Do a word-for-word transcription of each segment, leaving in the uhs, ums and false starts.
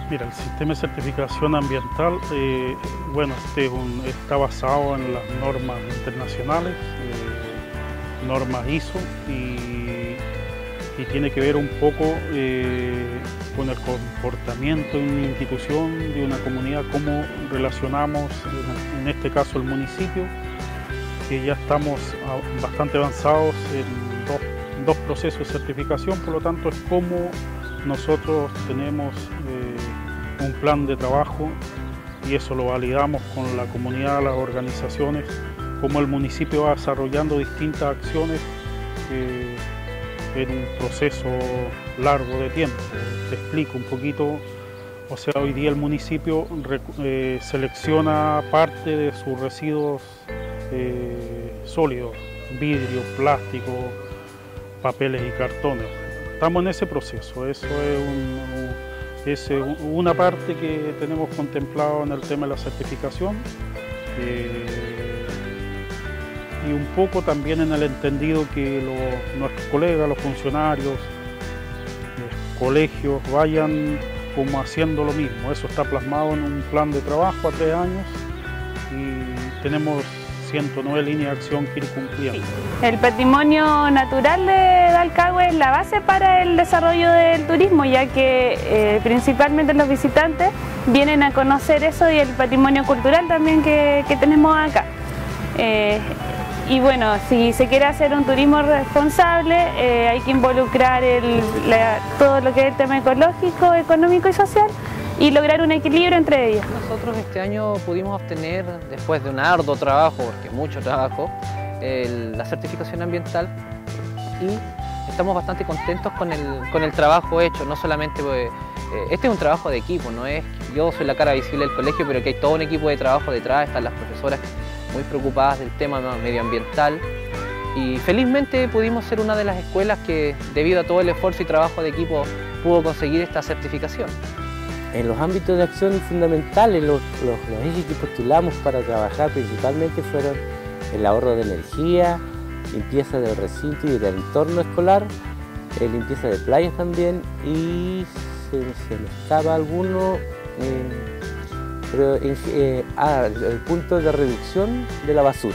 Mira, el sistema de certificación ambiental, eh, bueno, este es un, está basado en las normas internacionales, eh, normas I S O, y, y tiene que ver un poco eh, con el comportamiento de una institución, de una comunidad, cómo relacionamos, en, en este caso el municipio, que ya estamos a, bastante avanzados en dos, dos procesos de certificación, por lo tanto es cómo nosotros tenemos eh, un plan de trabajo y eso lo validamos con la comunidad, las organizaciones, cómo el municipio va desarrollando distintas acciones eh, en un proceso largo de tiempo. Te explico un poquito, o sea, hoy día el municipio eh, selecciona parte de sus residuos eh, sólidos, vidrio, plástico, papeles y cartones. Estamos en ese proceso, eso es, un, es una parte que tenemos contemplado en el tema de la certificación eh, y un poco también en el entendido que los, nuestros colegas, los funcionarios, los colegios vayan como haciendo lo mismo. Eso está plasmado en un plan de trabajo a tres años y tenemos ciento nueve líneas de acción que ir cumpliendo. El patrimonio natural de Dalcahue es la base para el desarrollo del turismo, ya que eh, principalmente los visitantes vienen a conocer eso y el patrimonio cultural también que, que tenemos acá. Eh, y bueno, si se quiere hacer un turismo responsable, eh, hay que involucrar el, la, todo lo que es el tema ecológico, económico y social, y lograr un equilibrio entre ellos. Nosotros este año pudimos obtener, después de un arduo trabajo, porque mucho trabajo, el, la certificación ambiental y estamos bastante contentos con el, con el trabajo hecho. No solamente, pues, eh, este es un trabajo de equipo, no es yo soy la cara visible del colegio, pero que hay todo un equipo de trabajo detrás, están las profesoras muy preocupadas del tema medioambiental y felizmente pudimos ser una de las escuelas que, debido a todo el esfuerzo y trabajo de equipo, pudo conseguir esta certificación. En los ámbitos de acción fundamentales, los, los, los ejes que postulamos para trabajar principalmente fueron el ahorro de energía, limpieza del recinto y del entorno escolar, eh, limpieza de playas también, y se, se me escapa alguno, eh, pero en, eh, ah, el punto de reducción de la basura,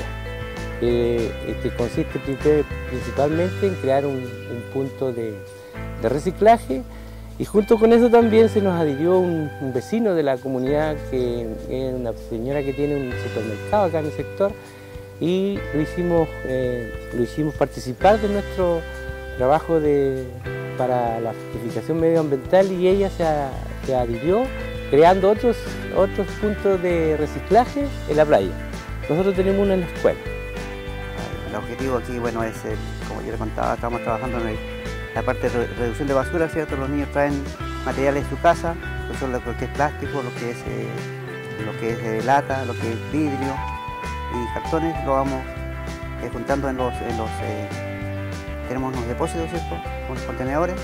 eh, que consiste principalmente en crear un, un punto de, de reciclaje. Y junto con eso también se nos adhirió un, un vecino de la comunidad, que es una señora que tiene un supermercado acá en el sector, y lo hicimos, eh, lo hicimos participar de nuestro trabajo de, para la certificación medioambiental, y ella se, a, se adhirió creando otros, otros puntos de reciclaje en la playa. Nosotros tenemos uno en la escuela. El objetivo aquí, bueno, es, el, como yo les contaba, estamos trabajando en el, la parte de reducción de basura, ¿cierto? Los niños traen materiales de su casa, pues son lo que es plástico, lo que es, eh, lo que es eh, lata, lo que es vidrio y cartones, lo vamos eh, juntando en los, en los eh, tenemos unos depósitos, ¿cierto? Con contenedores,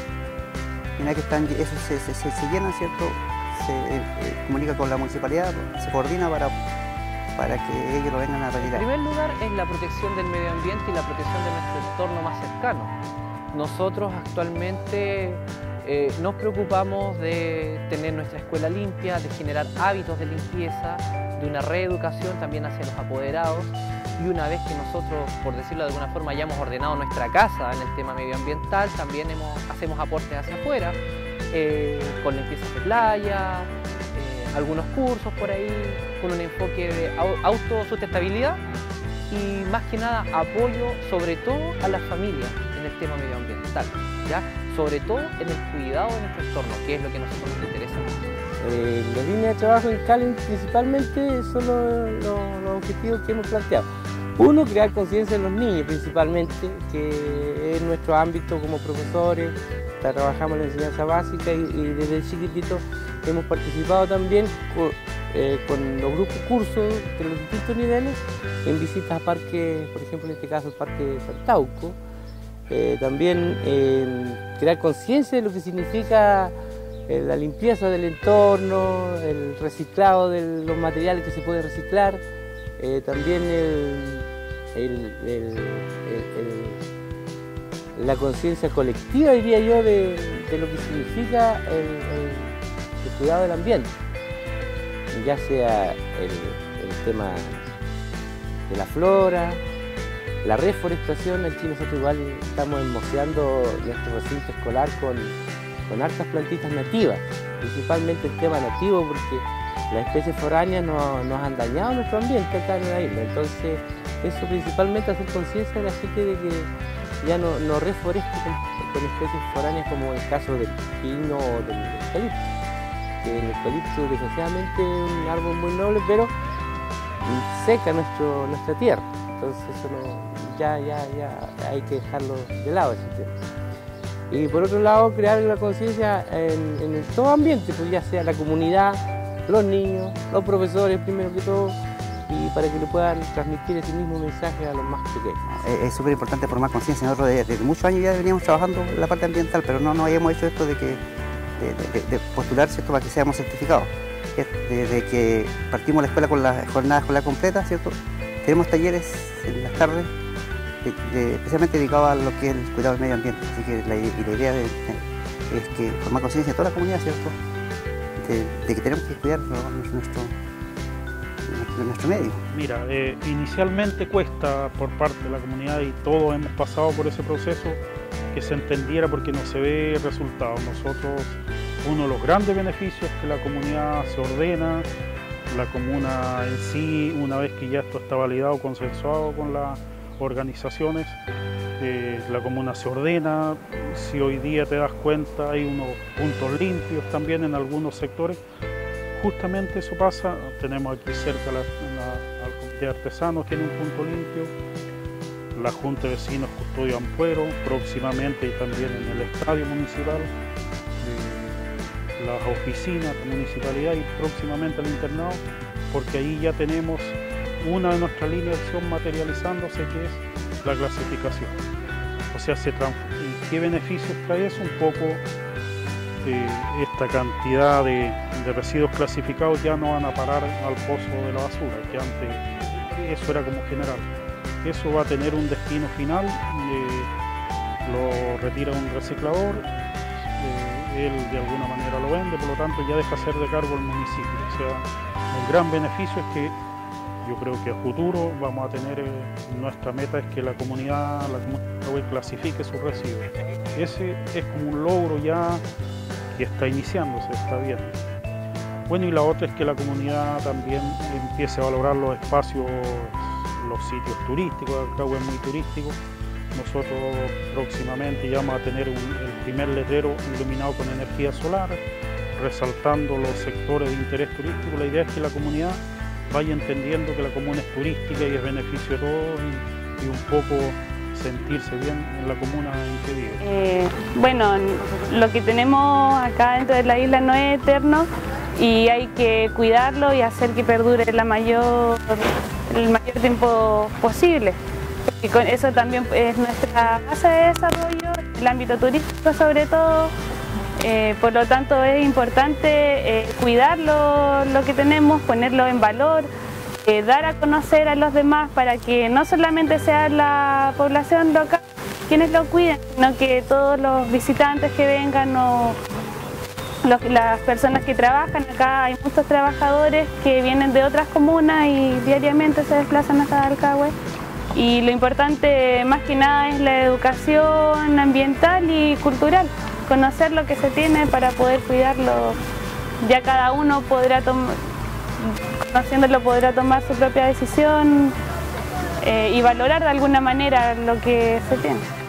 y una vez que están, eso se, se, se, se llenan, ¿cierto? Se eh, eh, comunica con la municipalidad, se coordina para, para que ellos lo vengan a retirar. En primer lugar es la protección del medio ambiente y la protección de nuestro entorno más cercano. Nosotros actualmente eh, nos preocupamos de tener nuestra escuela limpia, de generar hábitos de limpieza, de una reeducación también hacia los apoderados, y una vez que nosotros, por decirlo de alguna forma, hayamos ordenado nuestra casa en el tema medioambiental, también hemos, hacemos aportes hacia afuera, eh, con limpiezas de playa, eh, algunos cursos por ahí, con un enfoque de autosustentabilidad y más que nada apoyo sobre todo a las familias en el tema medioambiental, ¿ya? Sobre todo en el cuidado de nuestro entorno, que es lo que a nosotros nos interesa mucho. Eh, la línea de trabajo en Calen principalmente son los, los, los objetivos que hemos planteado. Uno, crear conciencia en los niños principalmente, que es nuestro ámbito como profesores, trabajamos en la enseñanza básica y, y desde chiquitito hemos participado también con, eh, con los grupos cursos de los distintos niveles en visitas a parques, por ejemplo en este caso el Parque Saltauco. Eh, también eh, crear conciencia de lo que significa eh, la limpieza del entorno, el reciclado de los materiales que se pueden reciclar, eh, también el, el, el, el, el, la conciencia colectiva, diría yo, de, de lo que significa el, el cuidado del ambiente, ya sea el, el tema de la flora, la reforestación. Aquí nosotros igual estamos hermoseando nuestro recinto escolar con, con hartas plantitas nativas, principalmente el tema nativo, porque las especies foráneas nos, nos han dañado nuestro ambiente acá en la isla. Entonces, eso principalmente hacer conciencia de la gente de que ya no, no reforeste con, con especies foráneas, como el caso del pino o del eucalipto. Que el eucalipto desgraciadamente es un árbol muy noble, pero seca nuestro, nuestra tierra. Entonces eso no, ya, ya, ya hay que dejarlo de lado ese tema. Y por otro lado, crear la conciencia en, en todo ambiente, pues ya sea la comunidad, los niños, los profesores primero que todo, y para que le puedan transmitir ese mismo mensaje a los más pequeños. Es súper importante formar conciencia. Nosotros desde, desde muchos años ya veníamos trabajando en la parte ambiental, pero no nos habíamos hecho esto de, que, de, de, de postular, ¿cierto?, para que seamos certificados. Desde que partimos la escuela con la jornada escolar completa, ¿cierto?, tenemos talleres en las tardes, de, de, especialmente dedicados a lo que es el cuidado del medio ambiente. Así que la, y la idea de, de, es que formar conciencia en toda la comunidad, ¿cierto?, de, de que tenemos que cuidar nuestro, nuestro, nuestro medio. Mira, eh, inicialmente cuesta por parte de la comunidad, y todos hemos pasado por ese proceso, que se entendiera porque no se ve resultado. Nosotros, uno de los grandes beneficios es que la comunidad se ordena, la comuna en sí, una vez que ya esto está validado, consensuado con las organizaciones, eh, la comuna se ordena. Si hoy día te das cuenta, hay unos puntos limpios también en algunos sectores. Justamente eso pasa. Tenemos aquí cerca la, la, al comité de artesanos, tiene un punto limpio, la Junta de Vecinos Custodio Ampuero, próximamente, y también en el estadio municipal, las oficinas de municipalidad, y próximamente el internado, porque ahí ya tenemos una de nuestras líneas de acción materializándose, que es la clasificación. O sea, se ¿y qué beneficios trae eso? Un poco eh, esta cantidad de, de residuos clasificados ya no van a parar al pozo de la basura, que antes eso era como general. Eso va a tener un destino final, eh, lo retira un reciclador, eh, él de alguna manera lo vende, por lo tanto ya deja ser de cargo el municipio. O sea, el gran beneficio es que yo creo que a futuro vamos a tener, eh, nuestra meta es que la comunidad, la comunidad clasifique sus residuos. Ese es como un logro ya que está iniciándose, está bien. Bueno, y la otra es que la comunidad también empiece a valorar los espacios, los sitios turísticos. Arcagüe es muy turístico. Nosotros próximamente ya vamos a tener un, el primer letrero iluminado con energía solar, resaltando los sectores de interés turístico. La idea es que la comunidad vaya entendiendo que la comuna es turística y es beneficio de todos, y, y un poco sentirse bien en la comuna en que vive. Eh, bueno, lo que tenemos acá dentro de la isla no es eterno y hay que cuidarlo y hacer que perdure la mayor, el mayor tiempo posible. Y con eso también es nuestra base de desarrollo, el ámbito turístico sobre todo. Eh, por lo tanto es importante eh, cuidar lo, lo que tenemos, ponerlo en valor, eh, dar a conocer a los demás para que no solamente sea la población local quienes lo cuiden, sino que todos los visitantes que vengan o los, las personas que trabajan acá. Hay muchos trabajadores que vienen de otras comunas y diariamente se desplazan hasta Arcagüe. Y lo importante más que nada es la educación ambiental y cultural. Conocer lo que se tiene para poder cuidarlo. Ya cada uno podrá tomar, conociéndolo podrá tomar su propia decisión eh, y valorar de alguna manera lo que se tiene.